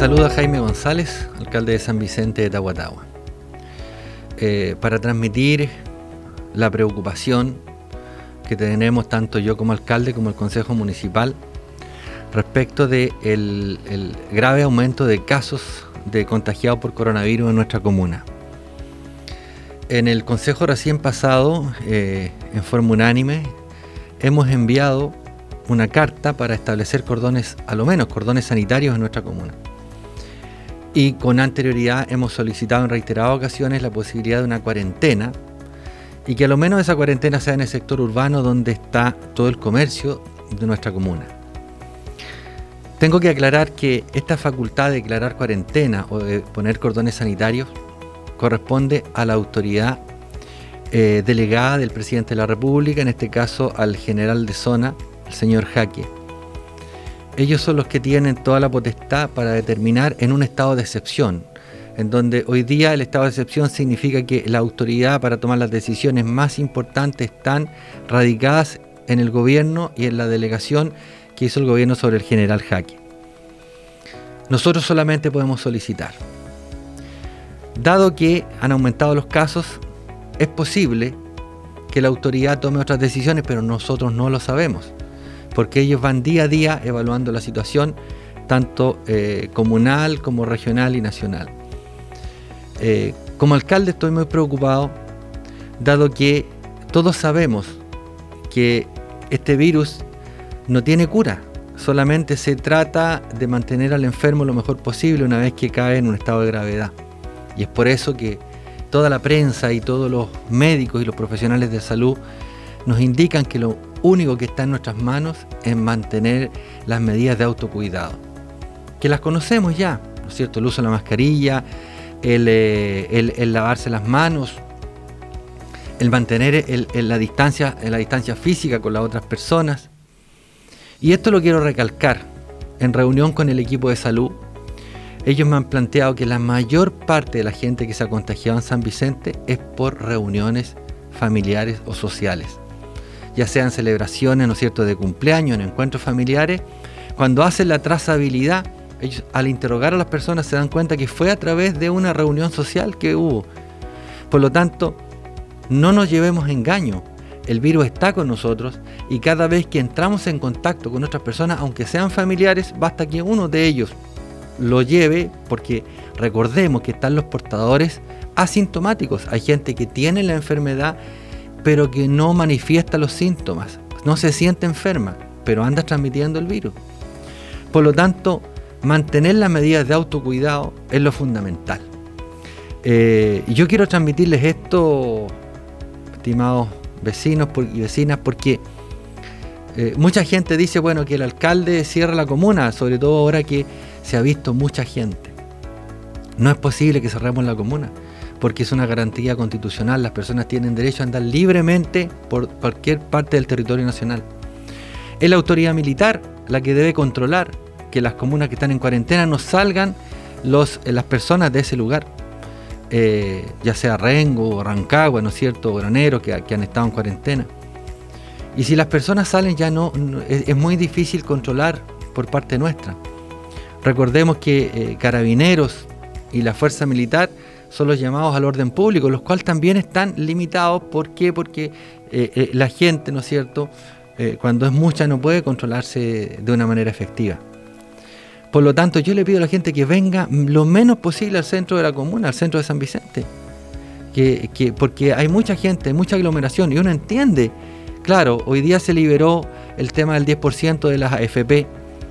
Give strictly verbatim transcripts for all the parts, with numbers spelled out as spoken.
saluda Jaime González, alcalde de San Vicente de Tagua-Tagua, eh, para transmitir la preocupación que tenemos tanto yo como alcalde como el Consejo Municipal respecto del de el grave aumento de casos de contagiados por coronavirus en nuestra comuna. En el Consejo recién pasado, eh, en forma unánime, hemos enviado una carta para establecer cordones, a lo menos cordones sanitarios en nuestra comuna. Y con anterioridad hemos solicitado en reiteradas ocasiones la posibilidad de una cuarentena y que a lo menos esa cuarentena sea en el sector urbano donde está todo el comercio de nuestra comuna. Tengo que aclarar que esta facultad de declarar cuarentena o de poner cordones sanitarios corresponde a la autoridad eh, delegada del presidente de la República, en este caso al general de zona, el señor Jaque. Ellos son los que tienen toda la potestad para determinar en un estado de excepción, en donde hoy día el estado de excepción significa que la autoridad para tomar las decisiones más importantes están radicadas en el gobierno y en la delegación que hizo el gobierno sobre el general Jaque. Nosotros solamente podemos solicitar. Dado que han aumentado los casos, es posible que la autoridad tome otras decisiones, pero nosotros no lo sabemos, porque ellos van día a día evaluando la situación, tanto eh, comunal como regional y nacional. Eh, como alcalde estoy muy preocupado, dado que todos sabemos que este virus no tiene cura, solamente se trata de mantener al enfermo lo mejor posible una vez que cae en un estado de gravedad. Y es por eso que toda la prensa y todos los médicos y los profesionales de salud nos indican que lo único que está en nuestras manos es mantener las medidas de autocuidado, que las conocemos ya, ¿no es cierto? El uso de la mascarilla, el, eh, el, el lavarse las manos, el mantener el, el, la, distancia, la distancia física con las otras personas. Y esto lo quiero recalcar. En reunión con el equipo de salud, ellos me han planteado que la mayor parte de la gente que se ha contagiado en San Vicente es por reuniones familiares o sociales, ya sean celebraciones, ¿no es cierto?, de cumpleaños, en encuentros familiares. Cuando hacen la trazabilidad, ellos al interrogar a las personas se dan cuenta que fue a través de una reunión social que hubo. Por lo tanto, no nos llevemos engaño. El virus está con nosotros y cada vez que entramos en contacto con otras personas, aunque sean familiares, basta que uno de ellos lo lleve, porque recordemos que están los portadores asintomáticos. Hay gente que tiene la enfermedad pero que no manifiesta los síntomas, no se siente enferma, pero anda transmitiendo el virus. Por lo tanto, mantener las medidas de autocuidado es lo fundamental. Eh, yo quiero transmitirles esto, estimados vecinos y vecinas, porque eh, mucha gente dice, bueno, que el alcalde cierra la comuna, sobre todo ahora que se ha visto mucha gente. No es posible que cerremos la comuna, porque es una garantía constitucional. Las personas tienen derecho a andar libremente por cualquier parte del territorio nacional. Es la autoridad militar la que debe controlar que las comunas que están en cuarentena no salgan los, las personas de ese lugar, eh, ya sea Rengo o Rancagua, ¿no es cierto?, o Granero, que, que han estado en cuarentena. Y si las personas salen, ya no, no es, es muy difícil controlar por parte nuestra. Recordemos que eh, Carabineros y la Fuerza Militar son los llamados al orden público, los cuales también están limitados. ¿Por qué? Porque eh, eh, la gente, ¿no es cierto?, eh, cuando es mucha no puede controlarse de una manera efectiva. Por lo tanto, yo le pido a la gente que venga lo menos posible al centro de la comuna, al centro de San Vicente, que, que, porque hay mucha gente, mucha aglomeración, y uno entiende. Claro, hoy día se liberó el tema del diez por ciento de las A F P,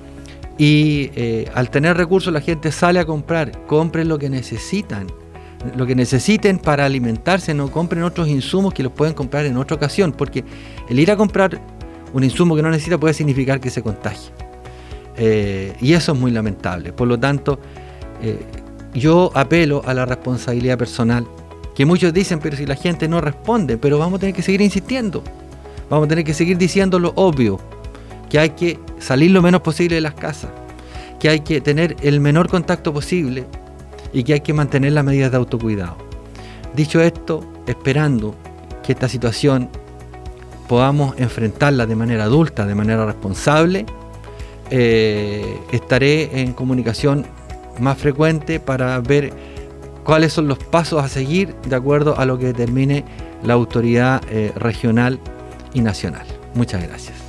y eh, al tener recursos la gente sale a comprar. Compren lo que necesitan, lo que necesiten para alimentarse, no compren otros insumos que los pueden comprar en otra ocasión, porque el ir a comprar un insumo que no necesita puede significar que se contagie, eh, y eso es muy lamentable. Por lo tanto, eh, yo apelo a la responsabilidad personal, que muchos dicen, pero si la gente no responde, pero vamos a tener que seguir insistiendo, vamos a tener que seguir diciendo lo obvio, que hay que salir lo menos posible de las casas, que hay que tener el menor contacto posible y que hay que mantener las medidas de autocuidado. Dicho esto, esperando que esta situación podamos enfrentarla de manera adulta, de manera responsable, eh, estaré en comunicación más frecuente para ver cuáles son los pasos a seguir de acuerdo a lo que determine la autoridad eh, regional y nacional. Muchas gracias.